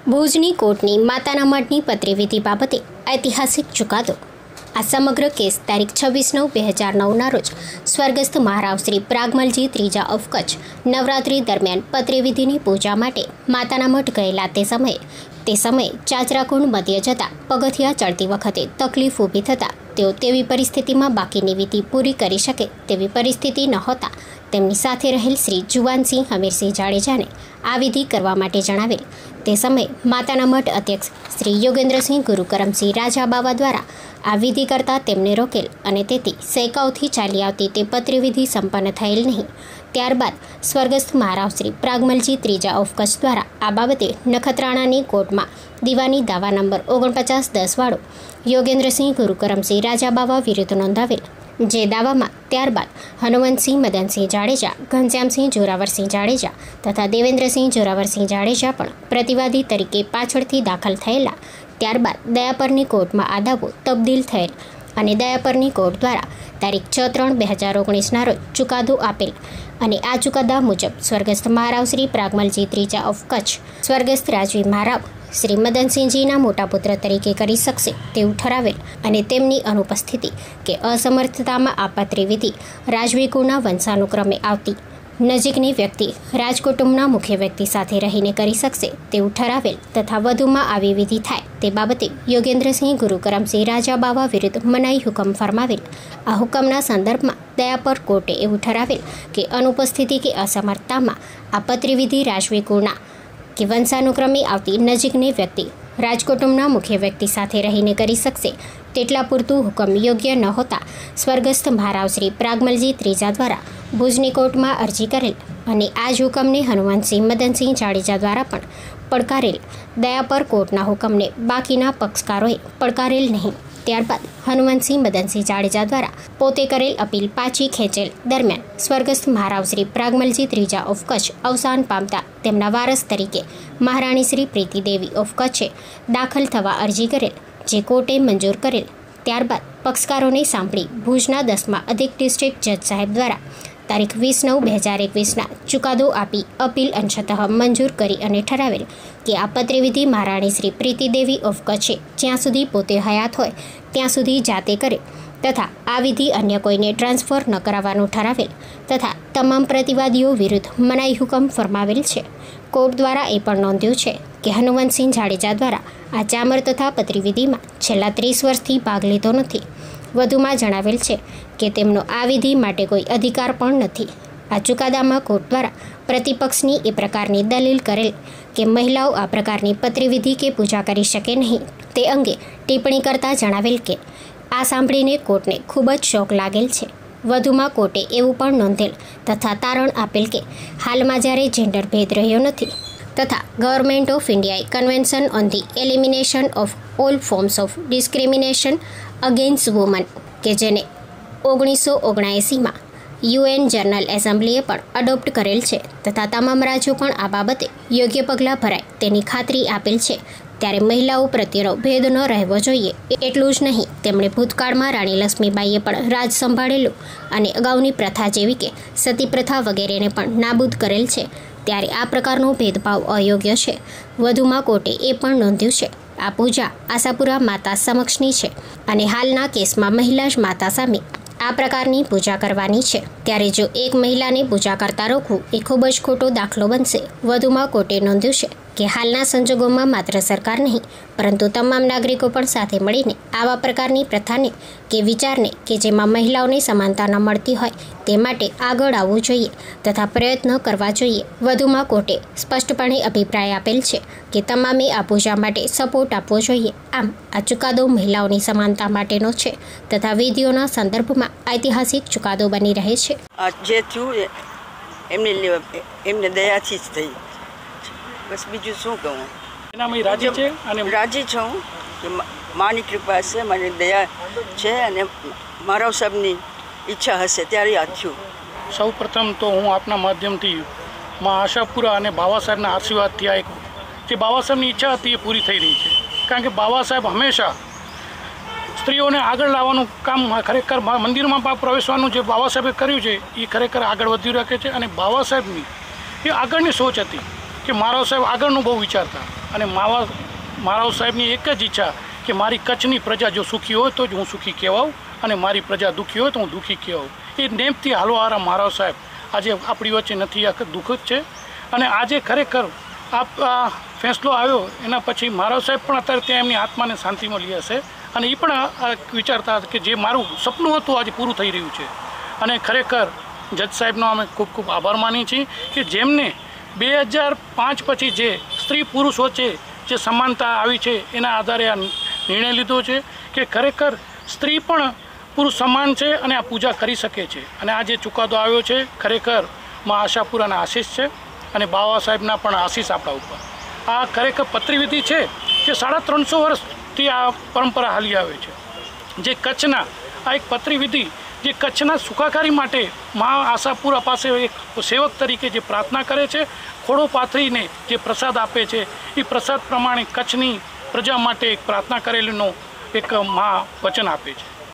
ભુજની કોર્ટની માતાના મઢની પત્રીવિધિ બાબતે ઐતિહાસિક ચુકાદો। આ સમગ્ર કેસ તારીખ 26/9/2009ના રોજ સ્વર્ગસ્થ મહારાવ શ્રી પ્રાગમલજી ત્રીજા ઓફ કચ્છ નવરાત્રિ દરમિયાન પત્રીવિધિની પૂજા માટે માતાના મઢ ગયેલા તે સમયે ચાચરાકુંડ મધ્ય જતા પગથિયા ચડતી વખતે તકલીફ ઊભી થતાં તેઓ તેવી પરિસ્થિતિમાં બાકીની વિધિ પૂરી કરી શકે તેવી પરિસ્થિતિ નહોતા તેમની સાથે રહેલ શ્રી જુવાનસિંહ હમીરસિંહ જાડેજાને આ વિધિ કરવા માટે જણાવેલ। તે સમયે માતાના મઠ અધ્યક્ષ શ્રી યોગેન્દ્રસિંહ ગુરુકરમસિંહ રાજાબાવા દ્વારા આ વિધિ કરતા તેમને રોકેલ અને તેથી સૈકાઓથી ચાલી આવતી તે પત્રવિધિ સંપન્ન થયેલ નહીં। ત્યારબાદ સ્વર્ગસ્થ મહારાવ શ્રી પ્રાગમલજી ત્રીજા ઓફ કચ્છ દ્વારા આ બાબતે નખત્રાણાની કોર્ટમાં દીવાની દાવા નંબર 4910 વાળો યોગેન્દ્રસિંહ ગુરુકરમસિંહ રાજાબાવા વિરુદ્ધ નોંધાવેલ, જે દાવામાં ત્યારબાદ હનુમંતસિંહ મદનસિંહ જાડેજા, ઘનશ્યામસિંહ જોરાવરસિંહ જાડેજા તથા દેવેન્દ્રસિંહ જોરાવરસિંહ જાડેજા પણ પ્રતિવાદી તરીકે પાછળથી દાખલ થયેલા। ત્યારબાદ દયાપરની કોર્ટમાં આ દાવો તબદીલ થયેલ અને દયાપરની કોર્ટ દ્વારા તારીખ 6/3/2019ના રોજ ચુકાદો આપેલ અને આ ચુકાદા મુજબ સ્વર્ગસ્થ મહારાવ શ્રી પ્રાગમલજી ત્રીજા ઓફ કચ્છ સ્વર્ગસ્થ રાજવી મહારાવ શ્રી મદનસિંહજીના મોટા પુત્ર તરીકે કરી શકશે તેવું ઠરાવેલ અને તેમની અનુપસ્થિતિ કે અસમર્થતામાં આ પત્રવિધિ રાજવી કુળના વંશાનુક્રમે આવતી નજીકની વ્યક્તિ રાજકુટુંબના મુખ્ય વ્યક્તિ સાથે રહીને કરી શકશે તેવું ઠરાવેલ તથા વધુમાં આવી વિધિ થાય તે બાબતે યોગેન્દ્રસિંહ ગુરુકરમસિંહ રાજાબાવા વિરુદ્ધ મનાઈ હુકમ ફરમાવેલ। આ હુકમના સંદર્ભમાં દયાપર કોર્ટે એવું ઠરાવેલ કે અનુપસ્થિતિ કે અસમર્થતામાં આ પત્રવિધિ રાજવી કુળના કે વંશાનુક્રમે આવતી નજીકની વ્યક્તિ રાજકુટુંબના મુખ્ય વ્યક્તિ સાથે રહીને કરી શકશે તેટલા પૂરતું હુકમ યોગ્ય ન હોતા સ્વર્ગસ્થ મહારાવ શ્રી પ્રાગમલજી ત્રીજા દ્વારા ભુજની કોર્ટમાં અરજી કરેલ અને આ જ હુકમને હનુમંતસિંહ મદનસિંહ જાડેજા દ્વારા પણ પડકારેલ। દયાપર કોર્ટના હુકમને બાકીના પક્ષકારોએ પડકારેલ નહીં। ત્યારબાદ હનુમંતસિંહ મદનસિંહ જાડેજા દ્વારા પોતે કરેલ અપીલ પાછી ખેંચેલ દરમિયાન સ્વર્ગસ્થ મહારાવ શ્રી પ્રાગમલજી ત્રીજા ઓફ કચ્છ અવસાન પામતા તેમના વારસ તરીકે મહારાણી શ્રી પ્રીતિદેવી ઓફ કચ્છે દાખલ થવા અરજી કરેલ, જે કોર્ટે મંજૂર કરેલ। ત્યારબાદ પક્ષકારોને સાંભળી ભુજના 10મા અધિક ડિસ્ટ્રિક્ટ જજ સાહેબ દ્વારા તારીખ 20/9/2021ના ચુકાદો આપી અપીલ અંશતઃ મંજૂર કરી અને ઠરાવેલ કે આ પત્રવિધિ મહારાણી શ્રી પ્રીતિદેવી ઓફ કચ્છે જ્યાં સુધી પોતે હયાત હોય ત્યાં સુધી જાતે કરે તથા આ વિધિ અન્ય કોઈને ટ્રાન્સફર ન કરાવવાનું ઠરાવેલ તથા તમામ પ્રતિવાદીઓ વિરુદ્ધ મનાઈ હુકમ ફરમાવેલ છે। કોર્ટ દ્વારા એ પણ નોંધ્યું છે કે હનુમંતસિંહ જાડેજા દ્વારા આ ચામર તથા પત્રવિધિમાં છેલ્લા 30 વર્ષથી ભાગ લીધો નથી। વધુમાં જણાવેલ છે કે તેમનો આ વિધિ માટે કોઈ અધિકાર પણ નથી। આ ચુકાદામાં કોર્ટ દ્વારા પ્રતિપક્ષની એ પ્રકારની દલીલ કરેલ કે મહિલાઓ આ પ્રકારની પત્રવિધિ કે પૂજા કરી શકે નહીં તે અંગે ટિપ્પણી કરતા જણાવેલ કે આ સાંભળીને કોર્ટને ખૂબ જ શોક લાગેલ છે। વધુમાં કોર્ટે એવું પણ નોંધેલ તથા તારણ આપેલ કે હાલમાં જ્યારે જેન્ડર ભેદ રહ્યો નથી તથા ગવર્મેન્ટ ઓફ ઇન્ડિયાએ convention on the elimination of all forms of discrimination against woman કે જેને 1979માં UN જનરલ એસેમ્બલીએ પણ અડોપ્ટ કરેલ છે તથા તમામ રાજ્યો પણ આ બાબતે યોગ્ય પગલાં ભરાય તેની ખાતરી આપેલ છે, ત્યારે મહિલાઓ પ્રત્યેનો ભેદ ન રહેવો જોઈએ। એટલું જ નહીં, તેમણે ભૂતકાળમાં રાણી લક્ષ્મીબાઈએ પણ રાજ સંભાળેલું અને અગાઉની પ્રથા જેવી કે સતી પ્રથા વગેરેને પણ નાબૂદ કરેલ છે, ત્યારે આ પ્રકારનો ભેદભાવ અયોગ્ય છે। વધુમાં કોર્ટે એ પણ નોંધ્યું છે આ પૂજા આશાપુરા માતા સમક્ષની છે અને હાલના કેસમાં મહિલા જ માતા સામે આ પ્રકારની પૂજા કરવાની છે, ત્યારે જો એક મહિલાને પૂજા કરતા રોકવું એ ખૂબ જ ખોટો દાખલો બનશે। વધુમાં કોર્ટે નોંધ્યું છે કે હાલના સંજોગોમાં માત્ર સરકાર નહીં પરંતુ તમામ નાગરિકો પણ સાથે મળીને આવા પ્રકારની પ્રથાને કે વિચારને કે જેમાં મહિલાઓને સમાનતા ન મળતી હોય તે માટે આગળ આવવું જોઈએ તથા પ્રયત્ન કરવા જોઈએ। વધુમાં કોર્ટે સ્પષ્ટપણે અભિપ્રાય આપેલ છે કે તમામે આ પૂજા માટે સપોર્ટ આપવો જોઈએ। આમ આ ચુકાદો મહિલાઓની સમાનતા માટેનો છે તથા વિધિઓના સંદર્ભમાં ઐતિહાસિક ચુકાદો બની રહે છે। જે થયું એમને દયાથી જ થઈ, બસ બીજું શું કહું। એનામાં રાજી છે અને રાજી છું કે માની કૃપા છે, મારી દયા છે અને મારા સાહેબની ઈચ્છા હશે ત્યારે આ થયું। સૌ પ્રથમ તો હું આપના માધ્યમથી માં આશાપુરા અને બાબા સાહેબના આશીર્વાદથી આ એક જે બાબા સાહેબની ઈચ્છા હતી એ પૂરી થઈ રહી છે, કારણ કે બાબા સાહેબ હંમેશા સ્ત્રીઓને આગળ લાવવાનું કામ ખરેખર મંદિરમાં પ્રવેશવાનું જે બાબા સાહેબે કર્યું છે એ ખરેખર આગળ વધ્યું રાખે છે અને બાબા સાહેબની એ આગળની સોચ હતી કે મારા સાહેબ આગળનું બહુ વિચારતા અને મારાવ સાહેબની એક જ ઈચ્છા કે મારી કચ્છની પ્રજા જો સુખી હોય તો જ હું સુખી કહેવાઉં અને મારી પ્રજા દુઃખી હોય તો હું દુઃખી કહેવાઉં. એ નેમથી હાલવાવાળા મારાવ સાહેબ આજે આપણી વચ્ચે નથી, આ દુઃખ જ છે. અને આજે ખરેખર આ ફેંસલો આવ્યો એના પછી મારાવ સાહેબ પણ અત્યારે ત્યાં એમની આત્માને શાંતિ મળી હશે અને એ પણ વિચારતા કે જે મારું સપનું હતું આજે પૂરું થઈ રહ્યું છે. અને ખરેખર જજ સાહેબનો અમે ખૂબ ખૂબ આભાર માનીએ છીએ કે જેમને 2005 પછી જે સ્ત્રી પુરુષ વચ્ચે જે સમાનતા આવી છે એના આધારે આ નિર્ણય લીધો છે કે ખરેખર સ્ત્રી પણ પુરુષ સમાન છે અને આ પૂજા કરી શકે છે. અને આ જે ચુકાદો આવ્યો છે ખરેખર માં આશાપુરાના આશીષ છે અને બાબા સાહેબના પણ આશીષ આપણા ઉપર. આ ખરેખર પત્રીવિધિ છે કે 350 વર્ષથી આ પરંપરા હાલી આવે છે. જે કચ્છના આ એક પત્રીવિધિ જે કચ્છના સુખાકારી માટે મા આશાપુરા પાસે એક સેવક તરીકે જે પ્રાર્થના કરે છે, ખોડો પાથરીને જે પ્રસાદ આપે છે એ પ્રસાદ પ્રમાણે કચ્છની પ્રજા માટે એક પ્રાર્થના કરેલીનો એક મા વચન આપે છે.